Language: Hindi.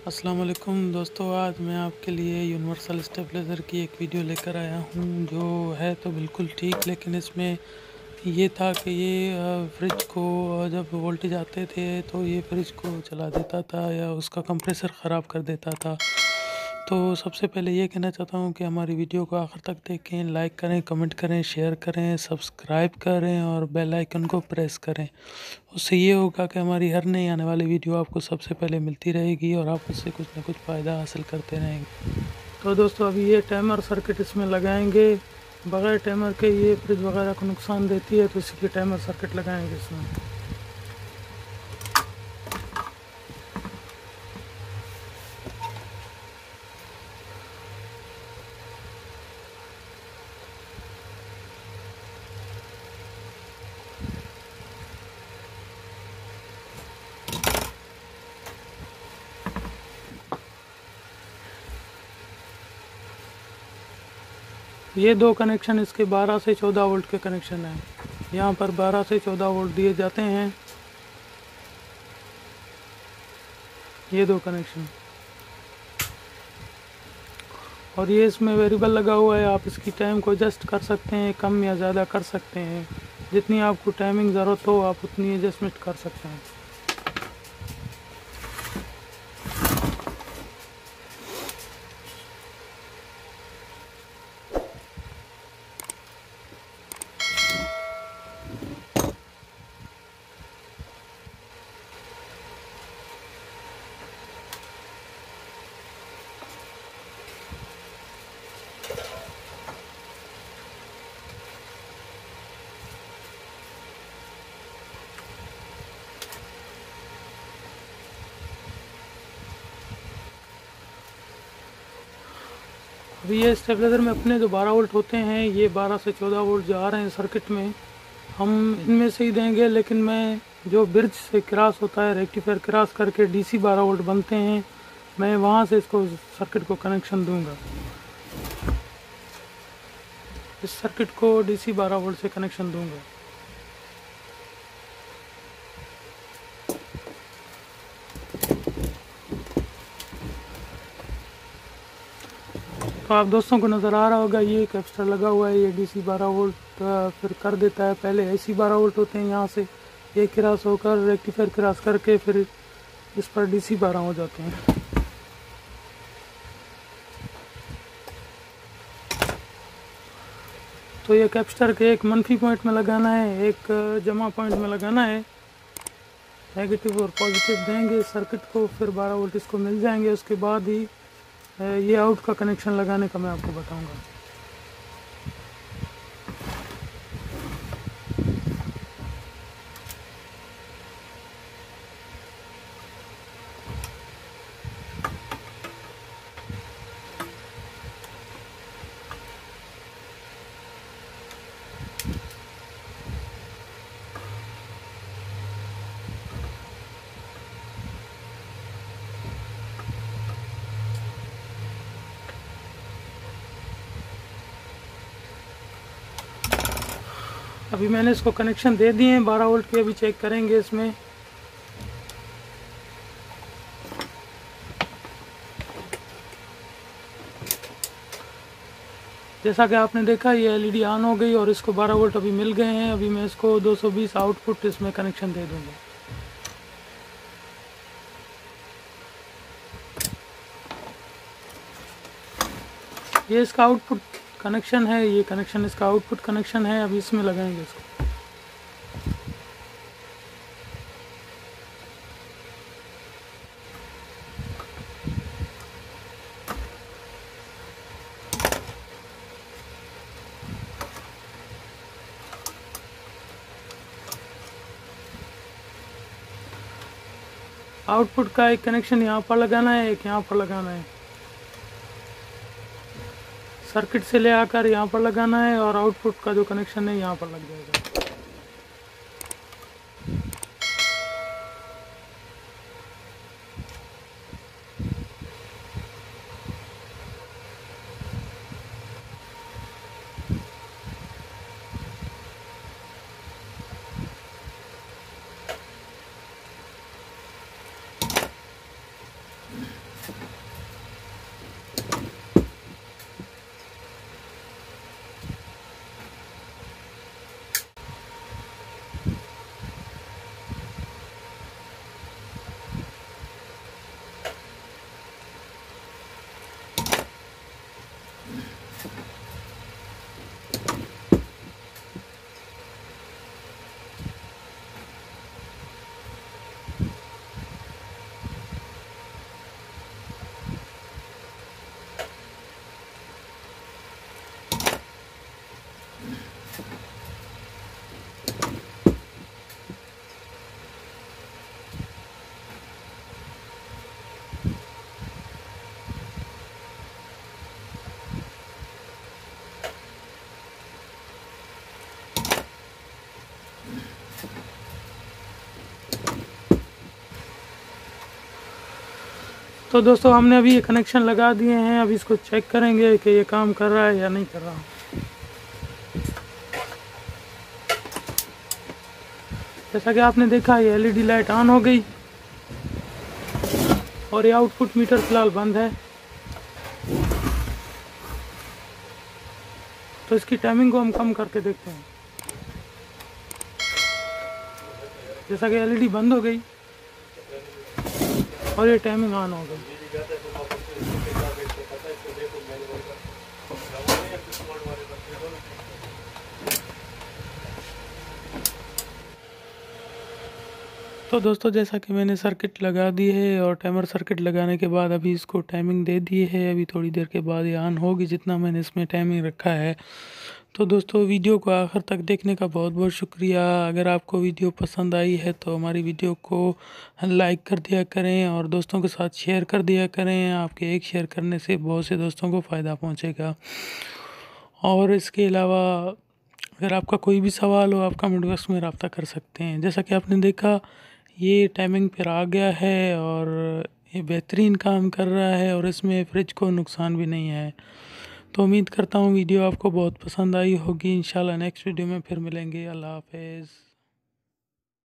अस्सलाम वालेकुम दोस्तों, आज मैं आपके लिए यूनिवर्सल स्टेबलाइज़र की एक वीडियो लेकर आया हूँ जो है तो बिल्कुल ठीक, लेकिन इसमें ये था कि ये फ्रिज को जब वोल्टेज आते थे तो ये फ्रिज को चला देता था या उसका कंप्रेसर ख़राब कर देता था। तो सबसे पहले ये कहना चाहता हूँ कि हमारी वीडियो को आखिर तक देखें, लाइक करें, कमेंट करें, शेयर करें, सब्सक्राइब करें और बेल आइकन को प्रेस करें। उससे ये होगा कि हमारी हर नई आने वाली वीडियो आपको सबसे पहले मिलती रहेगी और आप उससे कुछ ना कुछ फ़ायदा हासिल करते रहेंगे। तो दोस्तों, अभी ये टाइमर सर्किट इसमें लगाएंगे। बग़ैर टाइमर के ये फ्रिज वगैरह को नुकसान देती है, तो इसलिए टाइमर सर्किट लगाएंगे इसमें। ये दो कनेक्शन इसके 12 से 14 वोल्ट के कनेक्शन हैं। यहाँ पर 12 से 14 वोल्ट दिए जाते हैं, ये दो कनेक्शन। और ये इसमें वेरिएबल लगा हुआ है, आप इसकी टाइम को एडजस्ट कर सकते हैं, कम या ज़्यादा कर सकते हैं। जितनी आपको टाइमिंग ज़रूरत हो आप उतनी एडजस्टमेंट कर सकते हैं। अभी ये स्टेबलाइज़र में अपने जो 12 वोल्ट होते हैं, ये 12 से 14 वोल्ट जो आ रहे हैं सर्किट में, हम इनमें से ही देंगे। लेकिन मैं जो ब्रिज से क्रॉस होता है, रेक्टिफायर क्रॉस करके डीसी 12 वोल्ट बनते हैं, मैं वहाँ से इसको सर्किट को कनेक्शन दूंगा। इस सर्किट को डीसी 12 वोल्ट से कनेक्शन दूंगा। तो आप दोस्तों को नज़र आ रहा होगा, ये कैपेसिटर लगा हुआ है, ये डीसी 12 वोल्ट फिर कर देता है। पहले एसी 12 वोल्ट होते हैं, यहाँ से ये क्रॉस होकर रेक्टिफायर क्रॉस करके फिर इस पर डीसी 12 हो जाते हैं। तो ये कैपेसिटर के एक मंफी पॉइंट में लगाना है, एक जमा पॉइंट में लगाना है। नेगेटिव और पॉजिटिव देंगे सर्किट को, फिर 12 वोल्ट इसको मिल जाएंगे। उसके बाद ही ये आउट का कनेक्शन लगाने का मैं आपको बताऊंगा। अभी मैंने इसको कनेक्शन दे दिए हैं 12 वोल्ट के। अभी चेक करेंगे इसमें। जैसा कि आपने देखा, ये एलईडी ऑन हो गई और इसको 12 वोल्ट अभी मिल गए हैं। अभी मैं इसको 220 आउटपुट इसमें कनेक्शन दे दूंगा। ये इसका आउटपुट कनेक्शन है, ये कनेक्शन इसका आउटपुट कनेक्शन है। अभी इसमें लगाएंगे इसको। आउटपुट का एक कनेक्शन यहाँ पर लगाना है, एक यहाँ पर लगाना है। सर्किट से ले आकर यहाँ पर लगाना है और आउटपुट का जो कनेक्शन है यहाँ पर लग जाएगा। तो दोस्तों हमने अभी ये कनेक्शन लगा दिए हैं, अब इसको चेक करेंगे कि ये काम कर रहा है या नहीं कर रहा। जैसा कि आपने देखा ये एलईडी लाइट ऑन हो गई और ये आउटपुट मीटर फिलहाल बंद है। तो इसकी टाइमिंग को हम कम करके देखते हैं। जैसा कि एलईडी बंद हो गई और ये टाइमिंग ऑन हो गई। तो दोस्तों जैसा कि मैंने सर्किट लगा दी है और टाइमर सर्किट लगाने के बाद अभी इसको टाइमिंग दे दी है। अभी थोड़ी देर के बाद ये ऑन होगी जितना मैंने इसमें टाइमिंग रखा है। तो दोस्तों वीडियो को आखिर तक देखने का बहुत बहुत शुक्रिया। अगर आपको वीडियो पसंद आई है तो हमारी वीडियो को लाइक कर दिया करें और दोस्तों के साथ शेयर कर दिया करें। आपके एक शेयर करने से बहुत से दोस्तों को फ़ायदा पहुँचेगा। और इसके अलावा अगर आपका कोई भी सवाल हो आप कमेंट बॉक्स में रब्ता कर सकते हैं। जैसा कि आपने देखा ये टाइमिंग पर आ गया है और ये बेहतरीन काम कर रहा है और इसमें फ्रिज को नुकसान भी नहीं है। तो उम्मीद करता हूँ वीडियो आपको बहुत पसंद आई होगी। इंशाल्लाह नेक्स्ट वीडियो में फिर मिलेंगे। अल्लाह हाफ़िज़।